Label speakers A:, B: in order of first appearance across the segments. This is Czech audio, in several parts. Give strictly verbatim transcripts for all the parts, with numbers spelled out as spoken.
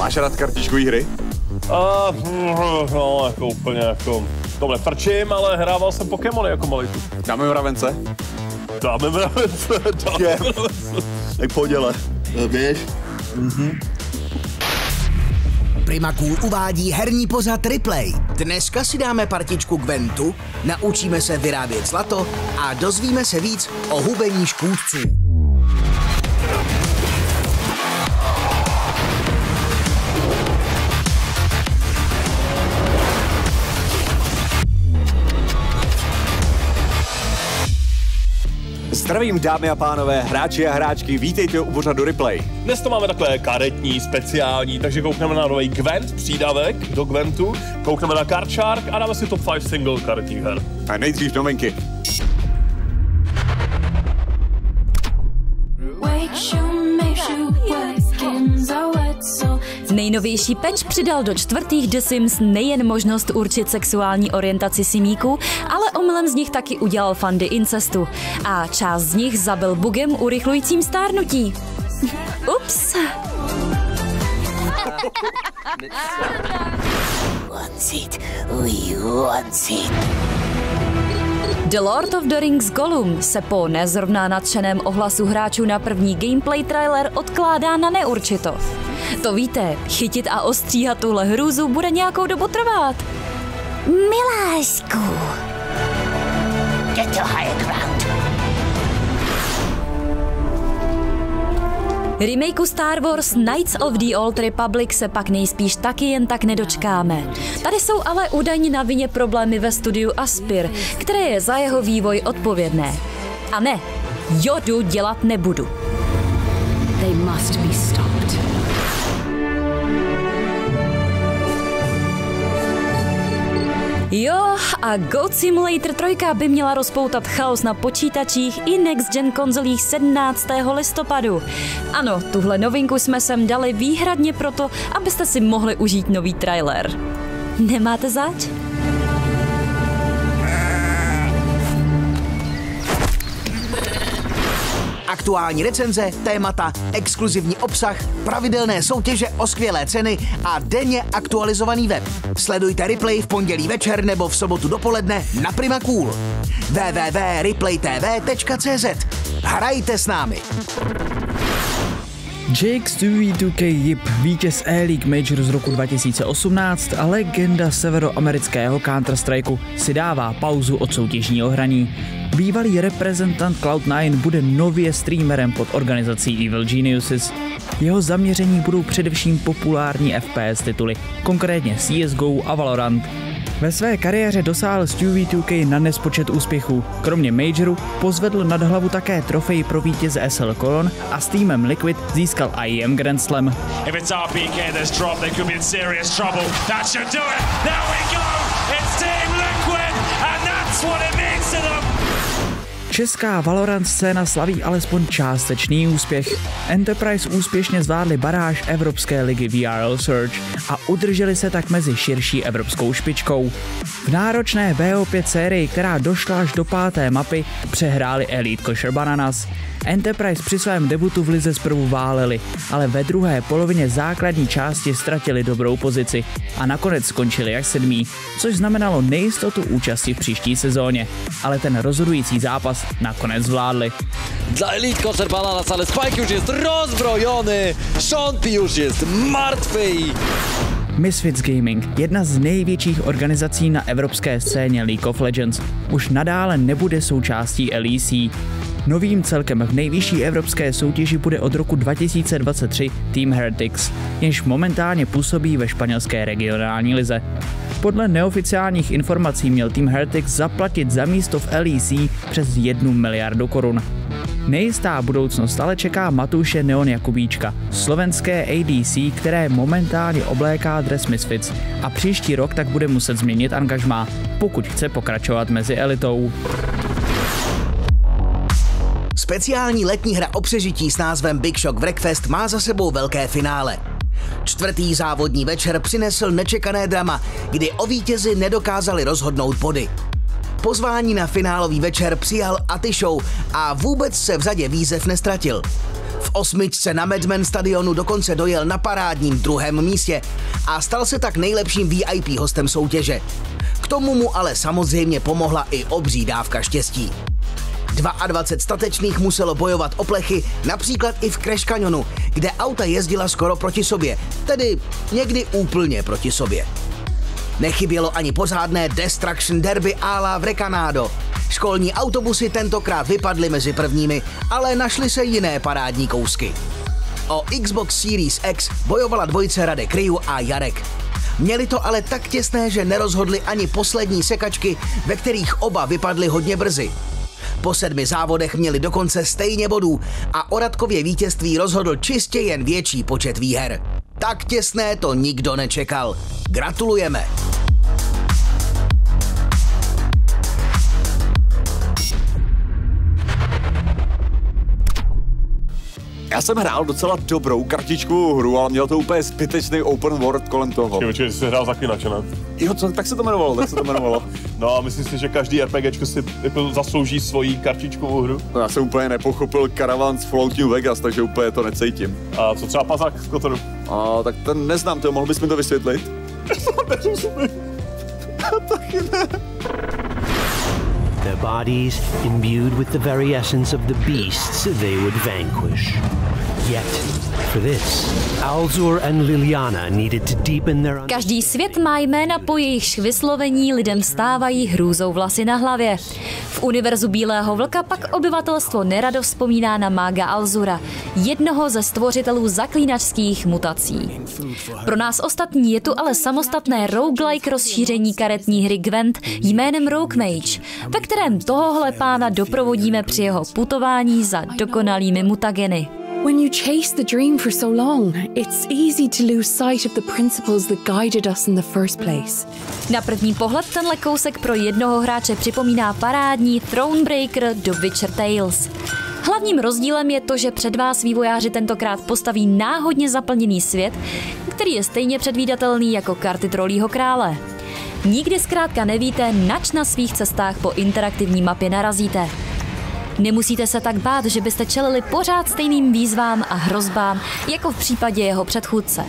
A: Máš rád kartičkový hry?
B: Uh, no, jako úplně jako... Tohle frčím, ale hrával jsem Pokémony jako malý.
A: Dáme mravence?
B: Dáme mravence, dáme mravence.
A: Tak poděle. Běž. Mhm.
C: Prima Cool uvádí herní pořad Replay. Dneska si dáme partičku Gwentu, naučíme se vyrábět zlato a dozvíme se víc o hubení škůdců.
A: Zdravím dámy a pánové, hráči a hráčky, vítejte u pořadu Replay.
B: Dnes to máme takové karetní, speciální, takže koukneme na nový Gwent, přídavek do Gwentu, koukneme na Card Shark a dáme si top pět single karetních her.
A: A nejdřív novinky.
D: Nejnovější patch přidal do čtvrtých The Sims nejen možnost určit sexuální orientaci simíků, ale omylem z nich taky udělal fandy incestu. A část z nich zabil bugem urychlujícím stárnutí. Ups. The Lord of the Rings Gollum se po nezrovna nadšeném ohlasu hráčů na první gameplay trailer odkládá na neurčito. To víte, chytit a ostříhat tuhle hrůzu bude nějakou dobu trvat. Milásku. Get to higher ground. Remakeu Star Wars Knights of the Old Republic se pak nejspíš taky jen tak nedočkáme. Tady jsou ale údajně na vině problémy ve studiu Aspyr, které je za jeho vývoj odpovědné. A ne, Jodu dělat nebudu. They must be stopped. Jo, a Goat Simulator tři by měla rozpoutat chaos na počítačích i Next Gen konzolích sedmnáctého listopadu. Ano, tuhle novinku jsme sem dali výhradně proto, abyste si mohli užít nový trailer. Nemáte zač?
C: Aktuální recenze, témata, exkluzivní obsah, pravidelné soutěže o skvělé ceny a denně aktualizovaný web. Sledujte Replay v pondělí večer nebo v sobotu dopoledne na Prima Cool. w w w tečka replay t v tečka c z. Hrajte s námi!
E: Jake Stewie dva K Yip, vítěz E-League Major z roku dva tisíce osmnáct a legenda severoamerického Counter-Strikeu, si dává pauzu od soutěžního hraní. Bývalý reprezentant Cloud nine bude nově streamerem pod organizací Evil Geniuses. Jeho zaměření budou především populární F P S tituly, konkrétně C S G O a Valorant. Ve své kariéře dosáhl Stewie dva K na nespočet úspěchů. Kromě Majoru pozvedl nad hlavu také trofej pro vítěze S L Cologne a s týmem Liquid získal I E M Grand Slam.
F: If it's R P K that's dropped, they could be in serious trouble. That should do it. There we go. It's Team Liquid and that's what it means to them.
E: Česká Valorant scéna slaví alespoň částečný úspěch. Enterprise úspěšně zvládli baráž Evropské ligy V R L Surge a udrželi se tak mezi širší evropskou špičkou. V náročné B O pět sérii, která došla až do páté mapy, přehráli Elite Kosher Bananas. Enterprise při svém debutu v lize zprvu váleli, ale ve druhé polovině základní části ztratili dobrou pozici a nakonec skončili jak sedmí, což znamenalo nejistotu účasti v příští sezóně, ale ten rozhodující zápas nakonec zvládli.
G: Dla Elite Kosher Bananas, ale Spike już jest rozbrojony, Shanty już jest martwy.
E: Misfits Gaming, jedna z největších organizací na evropské scéně League of Legends, už nadále nebude součástí L E C. Novým celkem v nejvyšší evropské soutěži bude od roku dva tisíce dvacet tři Team Heretics, jenž momentálně působí ve španělské regionální lize. Podle neoficiálních informací měl Team Heretics zaplatit za místo v L E C přes jednu miliardu korun. Nejistá budoucnost ale čeká Matouše Neon Jakubíčka, slovenské A D C, které momentálně obléká dres Misfits a příští rok tak bude muset změnit angažmá, pokud chce pokračovat mezi elitou.
C: Speciální letní hra o přežití s názvem Big Shock Breakfast má za sebou velké finále. Čtvrtý závodní večer přinesl nečekané drama, kdy o vítězi nedokázali rozhodnout body. Pozvání na finálový večer přijal Aty Show a vůbec se v řadě výzev nestratil. V osmičce na Madman stadionu dokonce dojel na parádním druhém místě a stal se tak nejlepším V I P hostem soutěže. K tomu mu ale samozřejmě pomohla i obří dávka štěstí. dvacet dva statečných muselo bojovat o plechy, například i v Crash Canyonu, kde auta jezdila skoro proti sobě, tedy někdy úplně proti sobě. Nechybělo ani pořádné Destruction Derby à la Vrecanado. Školní autobusy tentokrát vypadly mezi prvními, ale našly se jiné parádní kousky. O Xbox Series X bojovala dvojice Radek Ryu a Jarek. Měli to ale tak těsné, že nerozhodli ani poslední sekačky, ve kterých oba vypadli hodně brzy. Po sedmi závodech měli dokonce stejně bodů a o Radkově vítězství rozhodl čistě jen větší počet výher. Tak těsné to nikdo nečekal. Gratulujeme!
A: Já jsem hrál docela dobrou kartičkovou hru, ale měl to úplně zbytečný open world kolem toho.
B: Počkej, jsi hrál Zaklinače, ne?
A: Jo, co, tak se to jmenovalo, tak se to jmenovalo.
B: No a myslím si, že každý RPGčko si jako zaslouží svoji kartičkovou hru.
A: No, já jsem úplně nepochopil Caravan z Fallout New Vegas, takže úplně to necítím.
B: A co třeba Pazák z Kotoru?
A: A tak ten neznám, to mohl bys mi to vysvětlit? Taky ne.
H: Their bodies imbued with the very essence of the beasts they would vanquish. Yet, for this, Alzur and Liliana needed to deepen their...
D: Každý svět má jména, po jejichž vyslovení lidem stávají hrůzou vlasy na hlavě. V univerzu Bílého vlka pak obyvatelstvo nerado vzpomíná na mága Alzura, jednoho ze stvořitelů zaklínačských mutací. Pro nás ostatní je tu ale samostatné roguelike rozšíření karetní hry Gwent jménem Rogue Mage, ve kterém tohohle pána doprovodíme při jeho putování za dokonalými mutageny.
I: When you chase the dream for so long, it's easy to lose sight of the principles that guided us in the first place.
D: Na první pohled tenhle kousek pro jednoho hráče připomíná parádní Thronebreaker do Witcher Tales. Hlavním rozdílem je to, že před vás vývojáři tentokrát postaví náhodně zaplněný svět, který je stejně předvídatelný jako karty Trolího krále. Nikdy zkrátka nevíte, nač na svých cestách po interaktivní mapě narazíte. Nemusíte se tak bát, že byste čelili pořád stejným výzvám a hrozbám, jako v případě jeho předchůdce.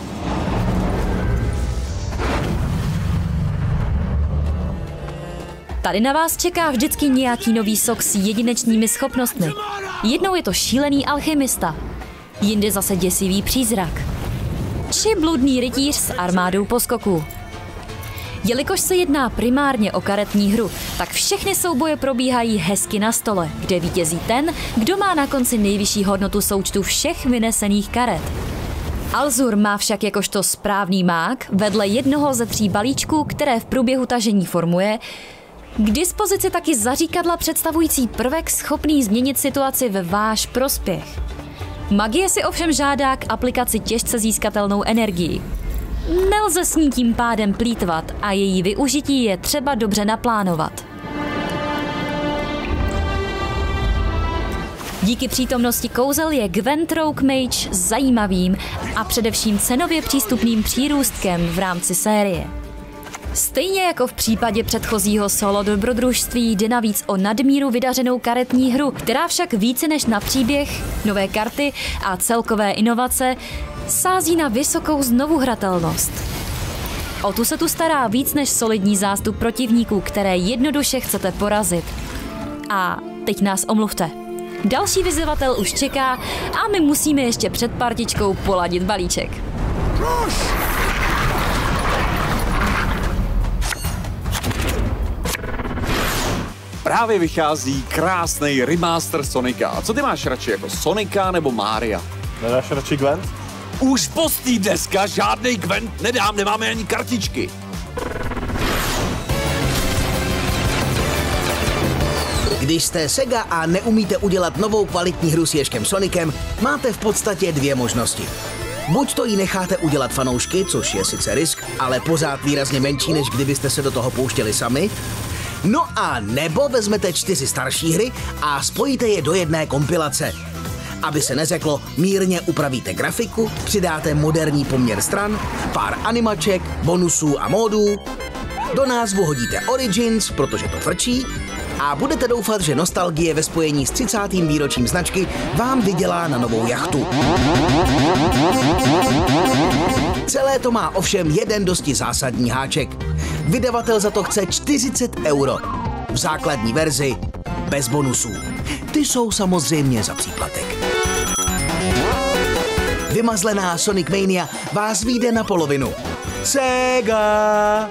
D: Tady na vás čeká vždycky nějaký nový sok s jedinečnými schopnostmi. Jednou je to šílený alchymista, jindy zase děsivý přízrak. Či bludný rytíř s armádou poskoků. Jelikož se jedná primárně o karetní hru, tak všechny souboje probíhají hezky na stole, kde vítězí ten, kdo má na konci nejvyšší hodnotu součtu všech vynesených karet. Alzur má však jakožto správný mák vedle jednoho ze tří balíčků, které v průběhu tažení formuje, k dispozici taky zaříkadla představující prvek schopný změnit situaci ve váš prospěch. Magie si ovšem žádá k aplikaci těžce získatelnou energii. Nelze s ní tím pádem plýtvat a její využití je třeba dobře naplánovat. Díky přítomnosti kouzel je Gwent Rogue Mage zajímavým a především cenově přístupným přírůstkem v rámci série. Stejně jako v případě předchozího solo dobrodružství jde navíc o nadmíru vydařenou karetní hru, která však více než na příběh, nové karty a celkové inovace sází na vysokou znovuhratelnost. O tu se tu stará víc než solidní zástup protivníků, které jednoduše chcete porazit. A teď nás omluvte. Další vyzývatel už čeká a my musíme ještě před partičkou poladit balíček.
A: Právě vychází krásný remaster Sonika. A co ty máš radši, jako Sonika nebo Mária?
B: Nedáš radši Gwent?
A: Už postý dneska žádnej Gwent nedám, nemáme ani kartičky.
C: Když jste Sega a neumíte udělat novou kvalitní hru s Ježkem Sonicem, máte v podstatě dvě možnosti. Buď to jí necháte udělat fanoušky, což je sice risk, ale pořád výrazně menší, než kdybyste se do toho pouštěli sami. No a nebo vezmete čtyři starší hry a spojíte je do jedné kompilace. Aby se neřeklo, mírně upravíte grafiku, přidáte moderní poměr stran, pár animaček, bonusů a módů, do názvu hodíte Origins, protože to frčí, A budete doufat, že nostalgie ve spojení s třicátým výročím značky vám vydělá na novou jachtu. Celé to má ovšem jeden dosti zásadní háček. Vydavatel za to chce čtyřicet euro. V základní verzi bez bonusů. Ty jsou samozřejmě za příplatek. Vymazlená Sonic Mania vás vyjde na polovinu. Sega!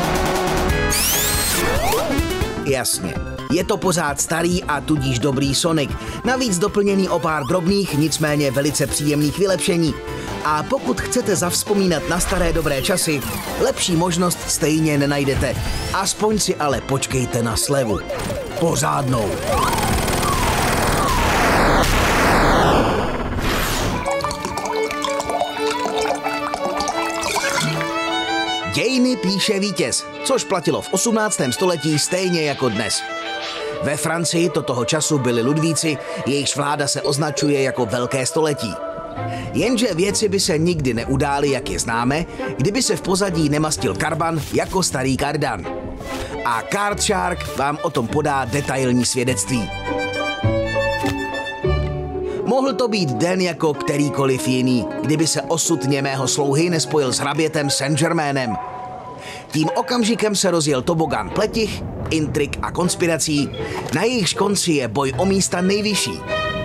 C: Jasně, je to pořád starý a tudíž dobrý Sonic, navíc doplněný o pár drobných, nicméně velice příjemných vylepšení. A pokud chcete zavzpomínat na staré dobré časy, lepší možnost stejně nenajdete. Aspoň si ale počkejte na slevu. Pořádnou. Dějiny píše vítěz, což platilo v osmnáctém století stejně jako dnes. Ve Francii to toho času byli Ludvíci, jejichž vláda se označuje jako Velké století. Jenže věci by se nikdy neudály, jak je známe, kdyby se v pozadí nemastil Karban jako starý kardan. A Card Shark vám o tom podá detailní svědectví. Mohl to být den jako kterýkoliv jiný, kdyby se osud němého slouhy nespojil s hrabětem Saint-Germainem. Tím okamžikem se rozjel tobogan pletich, intrik a konspirací, na jejichž konci je boj o místa nejvyšší.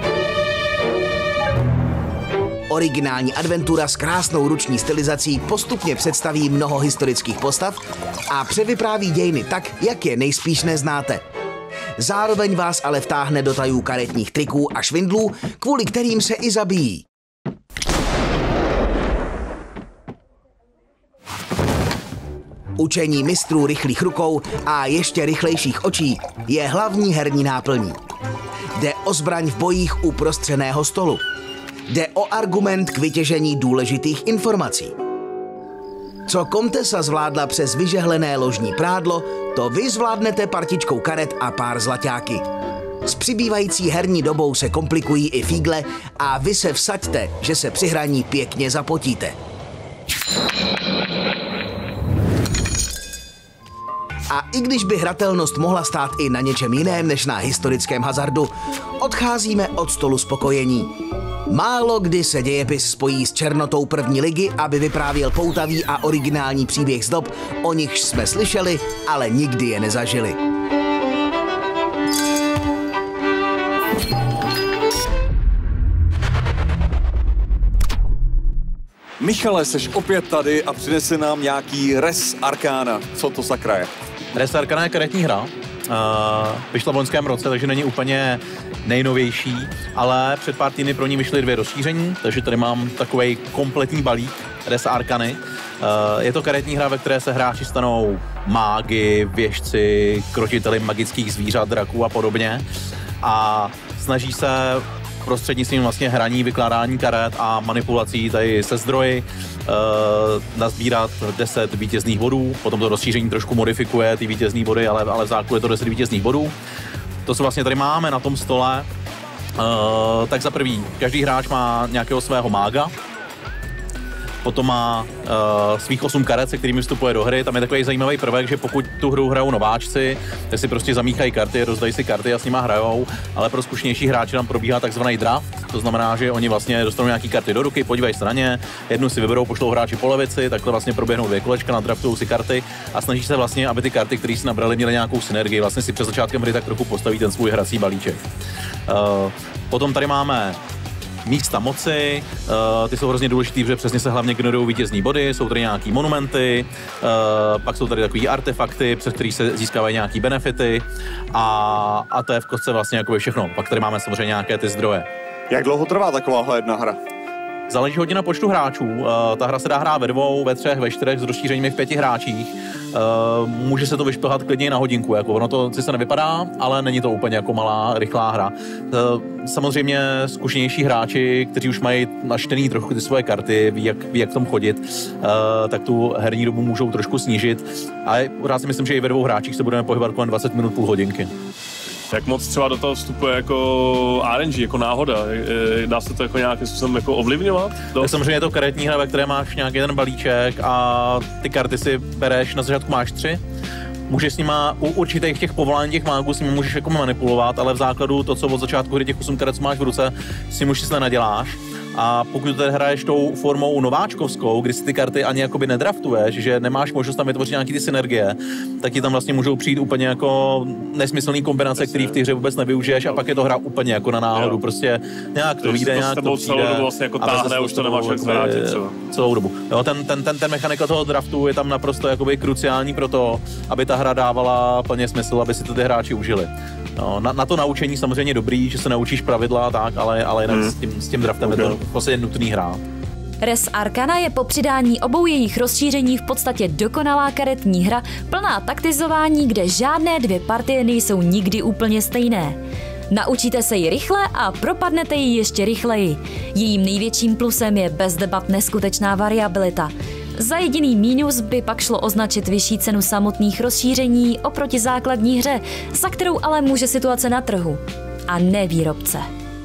C: Originální adventura s krásnou ruční stylizací postupně představí mnoho historických postav a převypráví dějiny tak, jak je nejspíš neznáte. Zároveň vás ale vtáhne do tajů karetních triků a švindlů, kvůli kterým se i zabíjí. Učení mistrů rychlých rukou a ještě rychlejších očí je hlavní herní náplní. Jde o zbraň v bojích u prostřeného stolu. Jde o argument k vytěžení důležitých informací. Co Comtessa zvládla přes vyžehlené ložní prádlo, to vy zvládnete partičkou karet a pár zlaťáky. S přibývající herní dobou se komplikují i fígle a vy se vsaďte, že se při hraní pěkně zapotíte. A i když by hratelnost mohla stát i na něčem jiném než na historickém hazardu, odcházíme od stolu spokojení. Málo kdy se dějepis spojí s černotou první ligy, aby vyprávěl poutavý a originální příběh z dob, o nichž jsme slyšeli, ale nikdy je nezažili.
A: Michale, seš opět tady a přinese nám nějaký Res Arcana. Co to sakra je?
J: Res Arcana je karetní hra. Uh, vyšla v loňském roce, takže není úplně nejnovější, ale před pár týdny pro ní vyšly dvě rozšíření, takže tady mám takovej kompletní balík Res Arcany. Uh, je to karetní hra, ve které se hráči stanou mágy, věžci, krotiteli magických zvířat, draků a podobně a snaží se prostřednictvím vlastně hraní, vykládání karet a manipulací tady se zdroji uh, nazbírat deset vítězných bodů, potom to rozšíření trošku modifikuje ty vítězný body, ale, ale v základu je to deset vítězných bodů. To, co vlastně tady máme na tom stole, uh, tak za prvý, každý hráč má nějakého svého mága, potom má uh, svých osm karet, se kterými vstupuje do hry. Tam je takový zajímavý prvek, že pokud tu hru hrajou nováčci, tak si prostě zamíchají karty, rozdají si karty a s nima hrajou, ale pro zkušenější hráče tam probíhá takzvaný draft, to znamená, že oni vlastně dostanou nějaký karty do ruky, podívají se na ně, jednu si vyberou, pošlou hráči po levici, takhle vlastně proběhnou dvě kolečka, nadraftují si karty a snaží se vlastně, aby ty karty, které si nabrali, měly nějakou synergii, vlastně si před začátkem hry tak trochu postaví ten svůj hrací balíček. Uh, potom tady máme místa moci, uh, ty jsou hrozně důležitý, protože přesně se hlavně generují vítězní body, jsou tady nějaký monumenty, uh, pak jsou tady takový artefakty, přes který se získávají nějaký benefity a, a to je v kostce vlastně jako všechno. Pak tady máme samozřejmě nějaké ty zdroje.
A: Jak dlouho trvá takováhle jedna hra?
J: Záleží hodně na počtu hráčů. Uh, ta hra se dá hrát ve dvou, ve třech, ve čtyřech s rozšířeními v pěti hráčích. Uh, může se to vyšplhat klidně na hodinku, jako ono to sice nevypadá, ale není to úplně jako malá, rychlá hra. Uh, samozřejmě zkušenější hráči, kteří už mají načtený trochu ty svoje karty, ví jak, ví jak v tom chodit, uh, tak tu herní dobu můžou trošku snížit. Ale rád si myslím, že i ve dvou hráčích se budeme pohybovat kolem dvacet minut, půl hodinky.
B: Jak moc třeba do toho vstupuje jako R N G, jako náhoda? Dá se to jako nějakým způsobem jako ovlivňovat?
J: Tak samozřejmě je to karetní hra, ve které máš nějaký ten balíček a ty karty si bereš, na začátku máš tři, můžeš s nima u určitých těch povolání těch mágů s nimi můžeš jako manipulovat, ale v základu to, co od začátku hry těch osm karet, co máš v ruce, si už si nenaděláš. A pokud tady hraješ tou formou nováčkovskou, kdy si ty karty ani jakoby nedraftuješ, že nemáš možnost tam vytvořit nějaký ty synergie, tak ti tam vlastně můžou přijít úplně jako nesmyslný kombinace, který v té hře vůbec nevyužiješ a pak je to hra úplně jako na náhodu. Jo. Prostě nějak to vyjde, nějak to přijde.
B: Celou dobu vlastně jako táhne, už to nemáš jak zvrátit třeba.
J: Celou dobu. Jo, ten, ten, ten, ten mechanika toho draftu je tam naprosto jakoby kruciální pro to, aby ta hra dávala plně smysl, aby si to ty hráči užili. No, na, na to naučení samozřejmě dobrý, že se naučíš pravidla a tak, ale, ale jinak hmm. s, tím, s tím draftem okay. je to prostě nutný hrát.
D: Res Arcana je po přidání obou jejich rozšíření v podstatě dokonalá karetní hra, plná taktizování, kde žádné dvě partie nejsou nikdy úplně stejné. Naučíte se ji rychle a propadnete ji ještě rychleji. Jejím největším plusem je bez debat neskutečná variabilita. Za jediný mínus by pak šlo označit vyšší cenu samotných rozšíření oproti základní hře, za kterou ale může situace na trhu. A ne výrobce.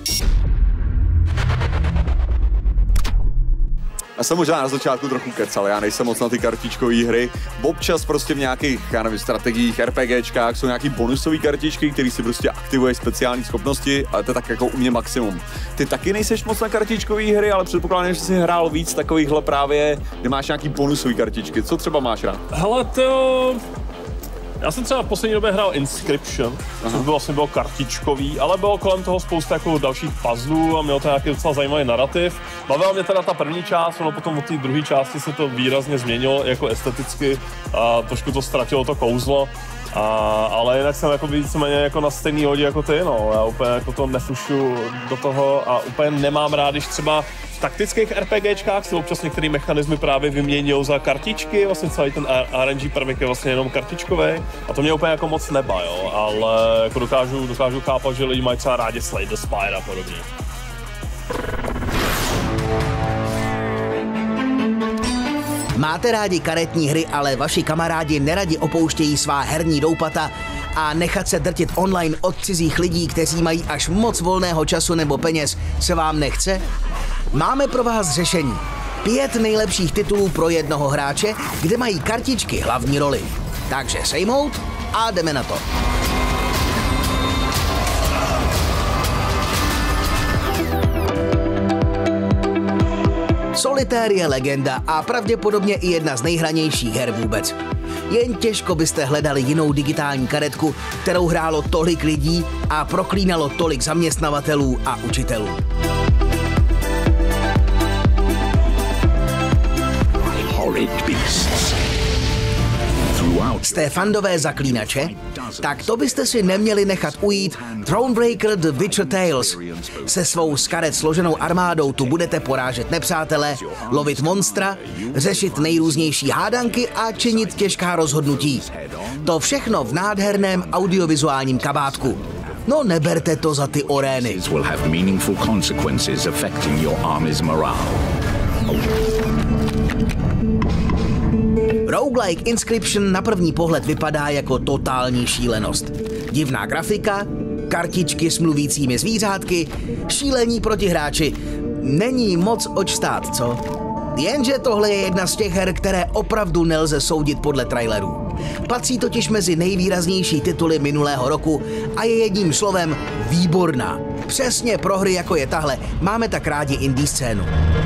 A: Já jsem možná na začátku trochu kecal, já nejsem moc na ty kartičkové hry. Občas prostě v nějakých, já nevím, strategiích, RPGčkách jsou nějaký bonusové kartičky, které si prostě aktivují speciální schopnosti, ale to je tak jako u mě maximum. Ty taky nejseš moc na kartičkové hry, ale předpokládám, že jsi hrál víc takovýchhle právě, kde máš nějaký bonusové kartičky. Co třeba máš rád?
B: Hele, to... Já jsem třeba v poslední době hrál Inscription, což bylo, vlastně bylo kartičkový, ale bylo kolem toho spousta jako dalších puzzlů a mělo to nějaký docela zajímavý narrativ. Bavila mě teda ta první část, ono potom od té druhé části se to výrazně změnilo jako esteticky a trošku to ztratilo to kouzlo. A, ale jinak jsem jako víceméně jako na stejný hodě jako ty, no. Já úplně jako to nefušu do toho a úplně nemám rád, když třeba v taktických RPGčkách se občas některé mechanismy právě vyměňují za kartičky, vlastně celý ten R N G prvek je vlastně jenom kartičkový a to mě úplně jako moc neba, jo, ale jako dokážu, dokážu chápat, že lidi mají třeba rádi Slay the Spire a podobně.
C: Máte rádi karetní hry, ale vaši kamarádi neradi opouštějí svá herní doupata a nechat se drtit online od cizích lidí, kteří mají až moc volného času nebo peněz, se vám nechce? Máme pro vás řešení. Pět nejlepších titulů pro jednoho hráče, kde mají kartičky hlavní roli. Takže sejmout a jdeme na to. Solitaire je legenda a pravděpodobně i jedna z nejhranějších her vůbec. Jen těžko byste hledali jinou digitální karetku, kterou hrálo tolik lidí a proklínalo tolik zaměstnavatelů a učitelů. Jste fandové zaklínače? Tak to byste si neměli nechat ujít Thronebreaker The Witcher Tales. Se svou z karet složenou armádou tu budete porážet nepřátele, lovit monstra, řešit nejrůznější hádanky a činit těžká rozhodnutí. To všechno v nádherném audiovizuálním kabátku. No neberte to za ty orény. Roguelike Inscription na první pohled vypadá jako totální šílenost. Divná grafika, kartičky s mluvícími zvířátky, šílení proti hráči. Není moc oč stát, co? Jenže tohle je jedna z těch her, které opravdu nelze soudit podle trailerů. Patří totiž mezi nejvýraznější tituly minulého roku a je jedním slovem výborná. Přesně pro hry jako je tahle máme tak rádi indie scénu.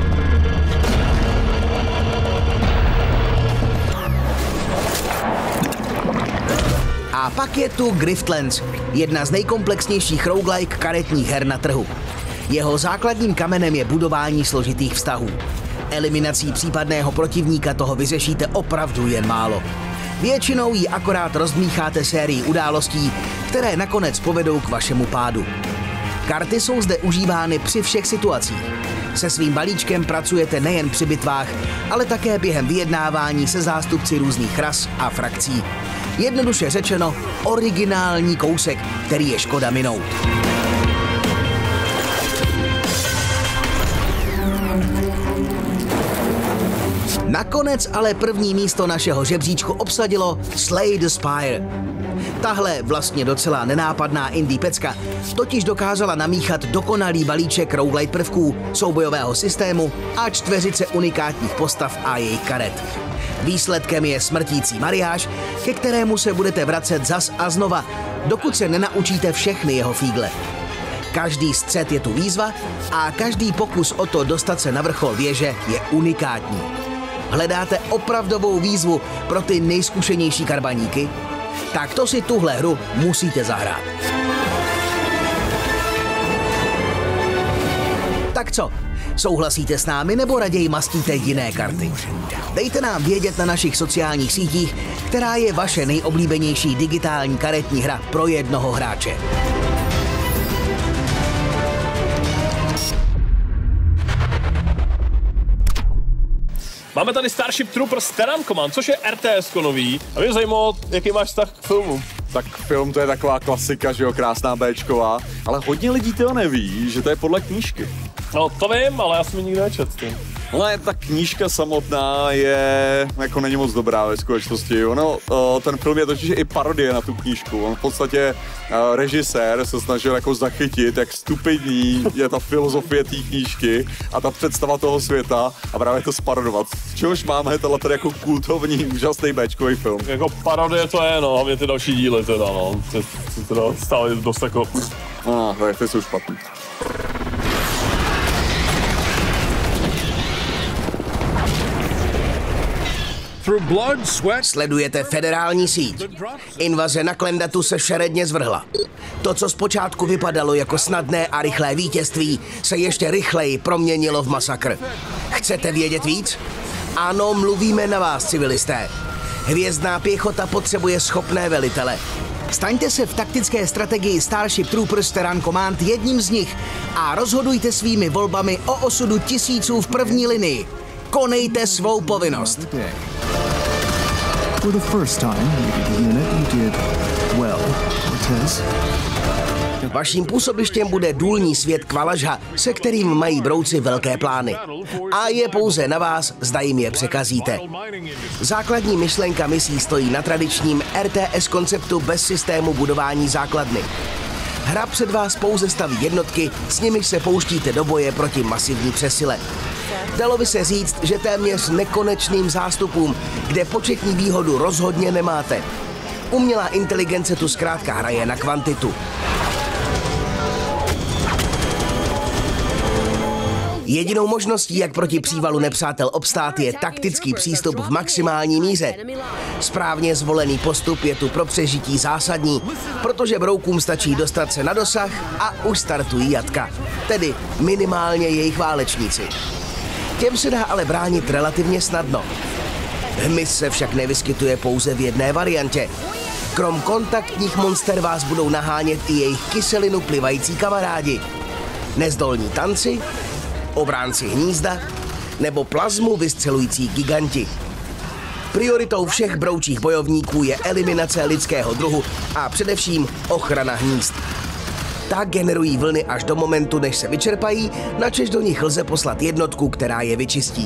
C: A pak je tu Griftlands, jedna z nejkomplexnějších roguelike karetních her na trhu. Jeho základním kamenem je budování složitých vztahů. Eliminací případného protivníka toho vyřešíte opravdu jen málo. Většinou ji akorát rozdmícháte sérii událostí, které nakonec povedou k vašemu pádu. Karty jsou zde užívány při všech situacích. Se svým balíčkem pracujete nejen při bitvách, ale také během vyjednávání se zástupci různých ras a frakcí. Jednoduše řečeno, originální kousek, který je škoda minout. Nakonec ale první místo našeho žebříčku obsadilo Slay the Spire. Tahle vlastně docela nenápadná indie pecka totiž dokázala namíchat dokonalý balíček roguelite prvků, soubojového systému a čtveřice unikátních postav a jejich karet. Výsledkem je smrtící mariáž, ke kterému se budete vracet zas a znova, dokud se nenaučíte všechny jeho fígle. Každý střet je tu výzva a každý pokus o to dostat se na vrchol věže je unikátní. Hledáte opravdovou výzvu pro ty nejzkušenější karbaníky? Tak to si tuhle hru musíte zahrát. Tak co? Souhlasíte s námi nebo raději mastíte jiné karty? Dejte nám vědět na našich sociálních sítích, která je vaše nejoblíbenější digitální karetní hra pro jednoho hráče.
B: Máme tady Starship Troopers Terran Command, což je R T S nový. A mě zajímalo, jaký máš vztah k filmu.
A: Tak film to je taková klasika, že jo, krásná béčková, ale hodně lidí to neví, že to je podle knížky.
B: No to vím, ale já jsem ji nikdy nečetl.
A: Ale ta knížka samotná je, jako není moc dobrá ve skutečnosti. Ono, ten film je totiž i parodie na tu knížku. On v podstatě režisér se snažil jako zachytit, jak stupidní je ta filozofie té knížky a ta představa toho světa a právě to sparodovat. Z čehož máme tohle tady jako kultovní, úžasný béčkový film.
B: Jako parodie to je, no, hlavně ty další díly teda, no. Ty, ty teda stále dost jako...
A: No, tak ty jsou špatný.
C: Sledujete federální síť. Invaze na Klendatu se šeredně zvrhla. To, co zpočátku vypadalo jako snadné a rychlé vítězství, se ještě rychleji proměnilo v masakr. Chcete vědět víc? Ano, mluvíme na vás, civilisté. Hvězdná pěchota potřebuje schopné velitele. Staňte se v taktické strategii Starship Troopers Terran Command jedním z nich a rozhodujte svými volbami o osudu tisíců v první linii. Konejte svou povinnost.
K: For the first time, you did unit, you did well, Cortez.
C: Vaším působištěm bude důlní svět Kvalajha, se kterým mají brouci velké plány. A je pouze na vás, zda jim je překazíte. Základní myšlenka misí stojí na tradičním R T S konceptu bez systému budování základny. Hra před vás pouze staví jednotky, s nimiž se pouštíte do boje proti masivní přesile. Dalo by se říct, že téměř nekonečným zástupům, kde početní výhodu rozhodně nemáte. Umělá inteligence tu zkrátka hraje na kvantitu. Jedinou možností, jak proti přívalu nepřátel obstát, je taktický přístup v maximální míře. Správně zvolený postup je tu pro přežití zásadní, protože broukům stačí dostat se na dosah a už startují jatka, tedy minimálně jejich válečníci. Těm se dá ale bránit relativně snadno. Hmyz se však nevyskytuje pouze v jedné variantě. Krom kontaktních monster vás budou nahánět i jejich kyselinu plivající kamarádi. Nezdolní tanci, obránci hnízda nebo plazmu vystřelující giganti. Prioritou všech broučích bojovníků je eliminace lidského druhu a především ochrana hnízd. Tak generují vlny až do momentu, než se vyčerpají, načež do nich lze poslat jednotku, která je vyčistí.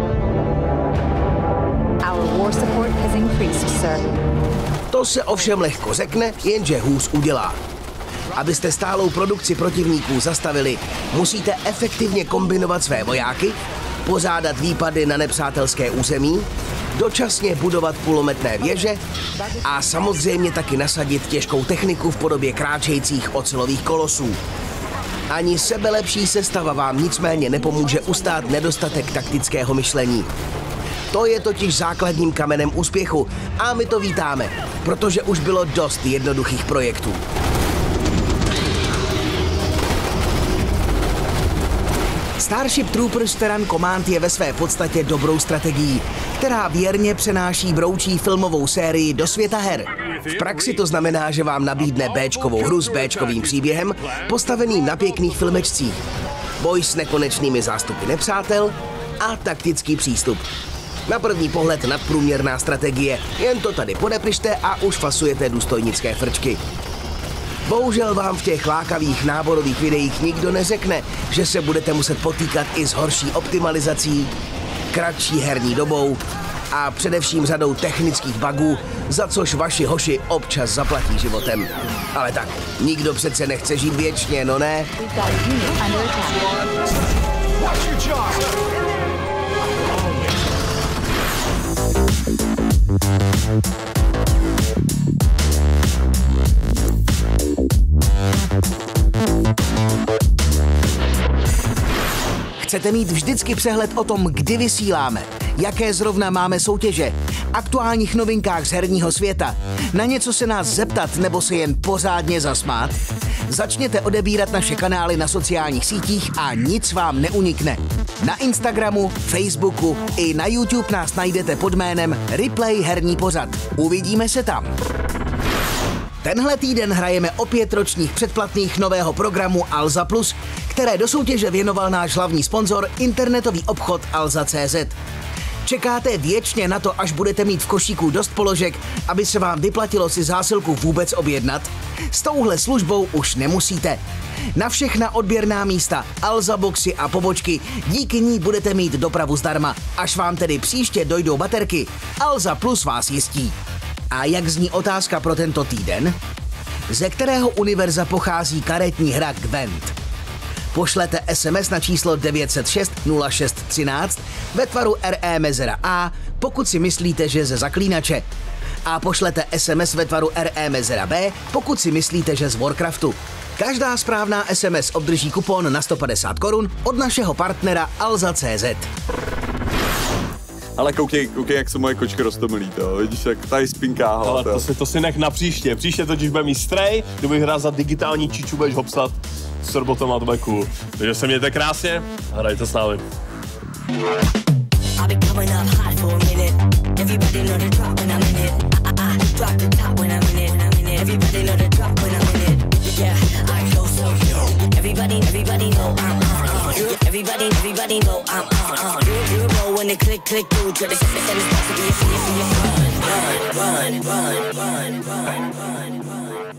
C: To se ovšem lehko řekne, jenže hůř udělá. Abyste stálou produkci protivníků zastavili, musíte efektivně kombinovat své vojáky, pořádat výpady na nepřátelské území, dočasně budovat kulometné věže a samozřejmě taky nasadit těžkou techniku v podobě kráčejících ocelových kolosů. Ani sebelepší sestava vám nicméně nepomůže ustát nedostatek taktického myšlení. To je totiž základním kamenem úspěchu a my to vítáme, protože už bylo dost jednoduchých projektů. Starship Troopers Terran Command je ve své podstatě dobrou strategií, která věrně přenáší broučí filmovou sérii do světa her. V praxi to znamená, že vám nabídne béčkovou hru s béčkovým příběhem, postaveným na pěkných filmečcích, boj s nekonečnými zástupy nepřátel a taktický přístup. Na první pohled nadprůměrná strategie, jen to tady podepište a už fasujete důstojnické frčky. Bohužel vám v těch lákavých náborových videích nikdo neřekne, že se budete muset potýkat i s horší optimalizací, kratší herní dobou a především řadou technických bugů, za což vaši hoši občas zaplatí životem. Ale tak, nikdo přece nechce žít věčně, no ne? Chcete mít vždycky přehled o tom, kdy vysíláme, jaké zrovna máme soutěže, aktuálních novinkách z herního světa, na něco se nás zeptat nebo se jen pořádně zasmát? Začněte odebírat naše kanály na sociálních sítích a nic vám neunikne. Na Instagramu, Facebooku i na YouTube nás najdete pod jménem Replay herní pořad. Uvidíme se tam. Tenhle týden hrajeme o pět ročních předplatných nového programu Alza Plus, které do soutěže věnoval náš hlavní sponzor, internetový obchod Alza tečka cé zet. Čekáte věčně na to, až budete mít v košíku dost položek, aby se vám vyplatilo si zásilku vůbec objednat? S touhle službou už nemusíte. Na všechna odběrná místa, Alza boxy a pobočky, díky ní budete mít dopravu zdarma, až vám tedy příště dojdou baterky. Alza Plus vás jistí. A jak zní otázka pro tento týden? Ze kterého univerza pochází karetní hra Gwent? Pošlete es em es na číslo devět set šest nula šest třináct ve tvaru R E mezera A, pokud si myslíte, že ze Zaklínače. A pošlete es em es ve tvaru R E mezera B, pokud si myslíte, že z Warcraftu. Každá správná es em es obdrží kupon na sto padesát korun od našeho partnera Alza tečka cé zet.
A: Ale koukej, koukej, jak se moje kočky roztomilí, to. Vidíš, jak tady spinká.
B: Ale to si, to si nech na příště. Příště totiž bude mít strej, kdybych hrál za digitální čiču, budeš hopsat s robotem a to bude cool. Takže se mějte krásně a hrajte s námi.
L: Everybody, everybody know I'm on. Everybody, everybody know I'm on. You, you know when they click, click through, try to send it back to be a fun, fun, run, run, run, run, run, run, run.